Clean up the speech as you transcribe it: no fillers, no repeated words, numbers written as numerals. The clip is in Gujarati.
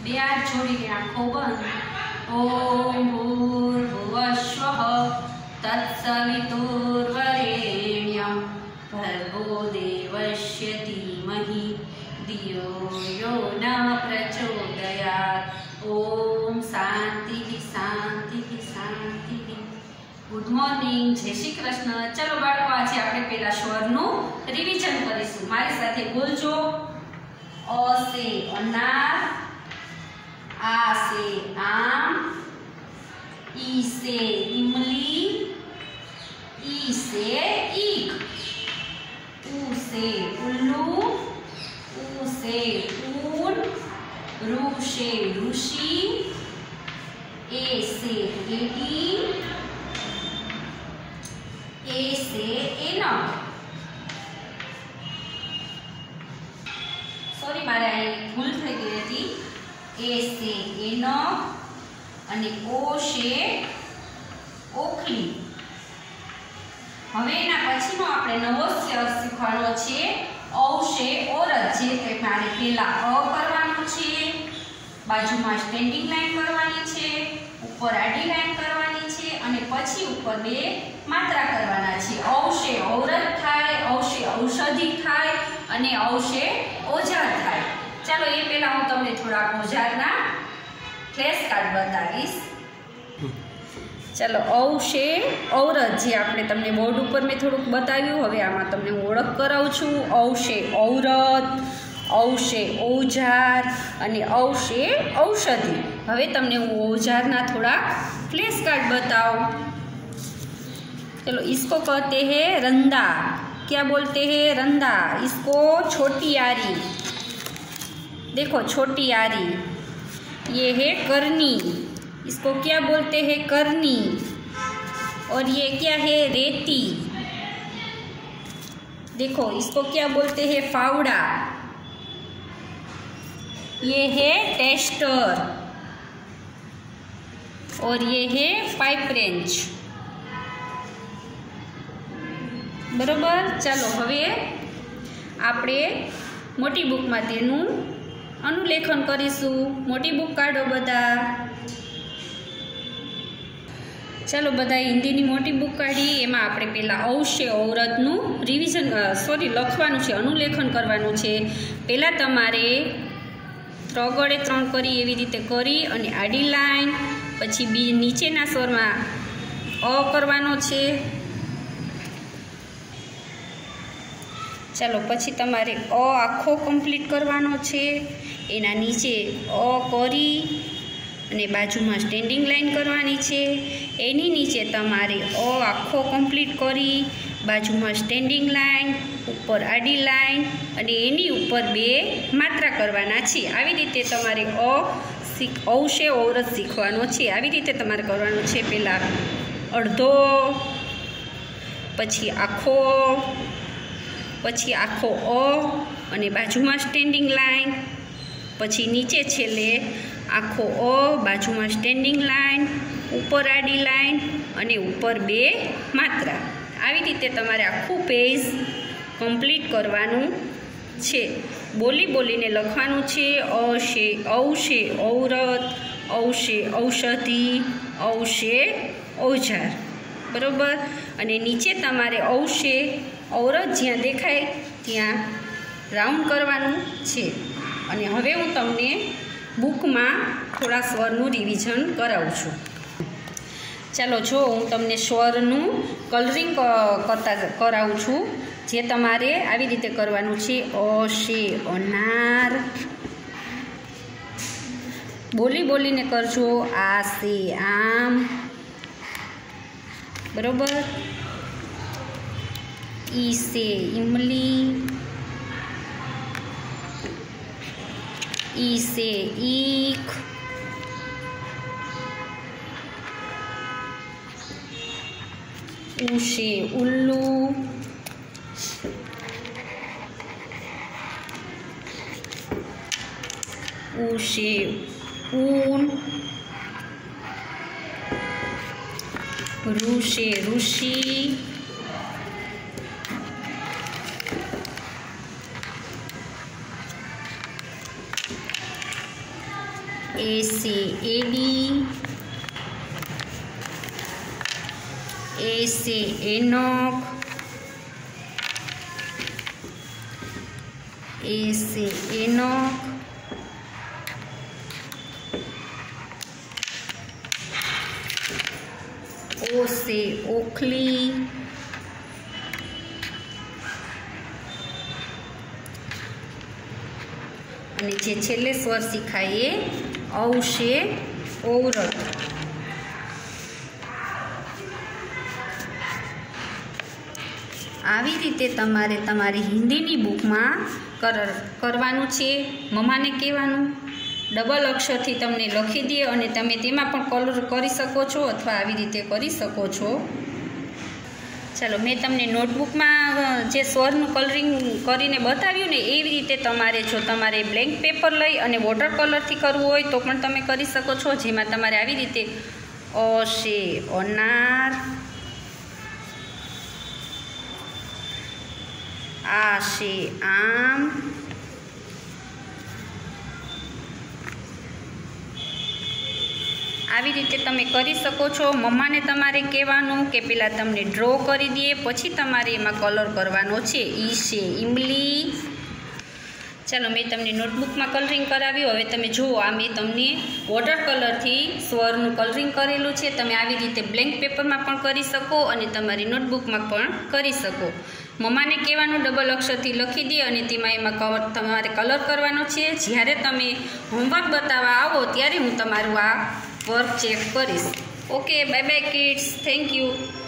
બે હાથ જોડીને આંખો બંધ. ઓમ ભૂર્ભુવસ્વઃ તત્સવિતુર્વરેણ્યં ભર્ગો દેવસ્ય ધીમહિ ધિયો યો ન પ્રચોદયાત. ઓમ શાંતિ શાંતિ શાંતિ. ગુડ મોર્નિંગ, જય શ્રી કૃષ્ણ. ચલો બાળકો, આજે આપણે પેલા સ્વરનું રિવિઝન કરીશું. મારી સાથે બોલજો. અ સે અનાર, આ સે આમ, ઈ સે ઇમલી, ઈ સે ઈખ, ઉ સે ઉલ્લુ, ઉ સે ઊન, રૂ સે ઋષિ, એ સે એડી, એ સે એનો. સોરી, મારે અહીં ભૂલ થઈ ગઈ હતી. એ સે એનો અને ઓ સે ઓખલી. હવે એના પછીનો આપણે નવો સ્વર શીખવાનો છે ઔ સે ઓરત. જે તે મારે પહેલા અ કરવાનું છે, બાજુમાં સ્ટેન્ડિંગ લાઈન કરવાની છે, ઉપર આડી લાઈન કરવાની છે અને પછી ઉપર બે માત્રા કરવાના છે. ઔ સે ઔરત થાય, ઔ સે ઔષધિ થાય અને ઔ સે ઓજાર થાય. ચાલો એ પહેલા હું તમને થોડા ઓજારના ફ્લેશ કાર્ડ બતાવીશ. ચાલો, ઔ સે ઔરત, જે આપણે તમને બોર્ડ ઉપર મેં થોડુંક બતાવ્યું. હવે આમાં તમને હું ઓળખ કરાવું છું. ઔ સે ઔરત, ઔ સે ઓજાર અને ઔ સે ઔષધિ. હવે તમને હું औजारना थोड़ा फ्लैश कार्ड बताऊं. चलो, इसको कहते हैं रंदा. क्या बोलते हैं? रंदा. इसको छोटी आरी, देखो छोटी आरी. ये है करनी, इसको क्या बोलते हैं? करनी. और ये क्या है? रेती. देखो इसको क्या बोलते हैं? फावड़ा. ये है टेस्टर और ये है पाइप रेंच. बराबर. चलो, हवे आपणे मोटी बुक में तेनुं अनुलेखन करीशुं. मोटी बुक काढो बधा. चलो, बधा हिंदी मोटी बुक काढी. एमां आपणे पहेला औ से औरतनुं रिविजन लखवानुं छे, अनुलेखन करवानुं छे. पहेला तमारे त्रणगड़े त्रण करी एवी रीते करी अने आडी लाइन, पछी बी नीचेना स्वरमां अ करवानो छे. चलो, पछी तमारे अ आखो कम्प्लीट करवानो छे. एना नीचे अ करी अने बाजुमां स्टेन्डिंग लाइन करवानी छे. एनी नीचे तमारे अ आखो कम्प्लीट करी बाजुमां स्टेन्डिंग लाइन, ऊपर आडी लाइन अने एनी ऊपर बे मात्रा करवाना छे. आवी रीते तमारे औ से औरत शीखवानो छे. आवी रीते तमारे करवानो छे. पहेला अर्धो, पछी आखो, पछी आखो अ अने बाजुमां स्टेन्डिंग लाइन, पछी नीचे छेल्ले आखो अ, बाजुमां स्टेन्डिंग लाइन, ऊपर आडी लाइन अने ऊपर बे मात्रा. આવી રીતે તમારે આખું પેજ કમ્પ્લીટ કરવાનું છે. બોલી બોલીને લખવાનું છે. અ છે ઔ છે ઔરત, ઔ છે ઔષધિ, ઔ છે ઓજાર. બરાબર. અને નીચે તમારે ઔ છે ઔરત જ્યાં દેખાય ત્યાં રાઉન્ડ કરવાનું છે. અને હવે હું તમને બુકમાં થોડા સ્વરનું રિવિઝન કરાવું છું. ચાલો, જો હું તમને સ્વરનું કલરિંગ કરતા કરાવું છું, જે તમારે આવી રીતે કરવાનું છે. અ સે અનાર. બોલી બોલીને કરજો. આ સે આમ. બરોબર. ઈ સે ઇમલી, ઈ સે ઈખ, ऊ से उल्लू, ऊ से ऊन, रू से ऋषि, A से एडी, A से एनोक, A से एनोक, O से ओखली, અને જે છેલ્લે સ્વર શીખાય ઔ છે ઔરત. આવી રીતે તમારે તમારી હિન્દીની બુકમાં કરવાનું છે. મમ્માને કહેવાનું ડબલ અક્ષરથી તમને લખી દે અને તમે તેમાં પણ કલર કરી શકો છો અથવા આવી રીતે કરી શકો છો. ચાલો, મેં તમને નોટબુકમાં જે સ્વરનું કલરિંગ કરીને બતાવ્યું ને એવી રીતે તમારે જો તમારે બ્લેન્ક પેપર લઈ અને વોટર કલરથી કરવું હોય તો પણ તમે કરી શકો છો. જેમાં તમારે આવી રીતે અ છે અનાર, આ છે આમ, આવી રીતે તમે કરી શકો છો. મમ્માને તમારે કહેવાનું કે પહેલાં તમને ડ્રો કરી દે, પછી તમારે એમાં કલર કરવાનો છે. ઈ છે ઈમલી. ચાલો, મેં તમને નોટબુકમાં કલરિંગ કરાવ્યું. હવે તમે જુઓ, આ મેં તમને વોટર કલરથી સ્વરનું કલરિંગ કરેલું છે. તમે આવી રીતે બ્લેન્ક પેપરમાં પણ કરી શકો અને તમારી નોટબુકમાં પણ કરી શકો. મમ્માને કહેવાનું ડબલ અક્ષરથી લખી દે અને તેમાં એમાં તમારે કલર કરવાનો છે. જ્યારે તમે હોમવર્ક બતાવવા આવો ત્યારે હું તમારું આ વર્ક ચેક કરીશ. Okay, bye bye kids. Thank you.